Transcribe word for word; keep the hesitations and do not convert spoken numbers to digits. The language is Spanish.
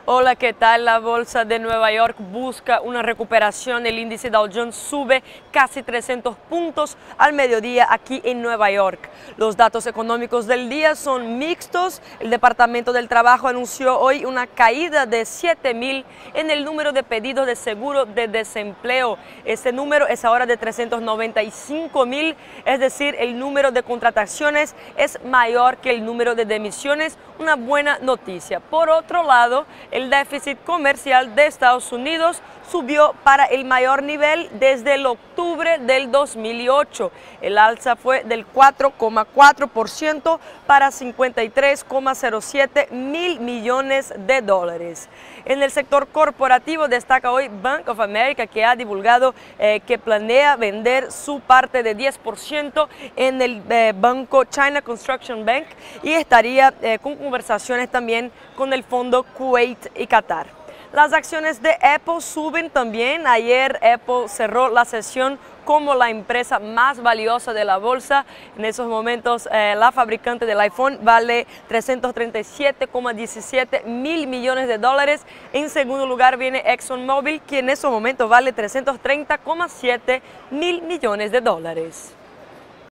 Hola, ¿qué tal? La bolsa de Nueva York busca una recuperación. El índice Dow Jones sube casi trescientos puntos al mediodía aquí en Nueva York. Los datos económicos del día son mixtos. El Departamento del Trabajo anunció hoy una caída de siete mil en el número de pedidos de seguro de desempleo. Este número es ahora de trescientos noventa y cinco mil, es decir, el número de contrataciones es mayor que el número de demisiones. Una buena noticia. Por otro lado, el déficit comercial de Estados Unidos subió para el mayor nivel desde el octubre del dos mil ocho. El alza fue del cuatro coma cuatro por ciento para cincuenta y tres coma cero siete mil millones de dólares. En el sector corporativo destaca hoy Bank of America, que ha divulgado eh, que planea vender su parte de diez por ciento en el eh, banco China Construction Bank y estaría eh, con conversaciones también con el fondo Kuwait y Qatar. Las acciones de Apple suben también. Ayer Apple cerró la sesión como la empresa más valiosa de la bolsa. En esos momentos eh, la fabricante del iPhone vale trescientos treinta y siete coma diecisiete mil millones de dólares. En segundo lugar viene ExxonMobil, que en esos momentos vale trescientos treinta coma siete mil millones de dólares.